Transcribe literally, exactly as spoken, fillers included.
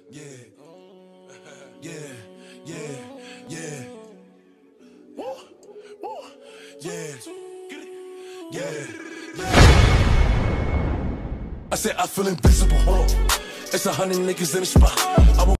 Yeah, yeah, yeah, yeah. Woo, woo, yeah, yeah, yeah. I said I feel invisible. Hold on. It's a hundred niggas in the spot. I will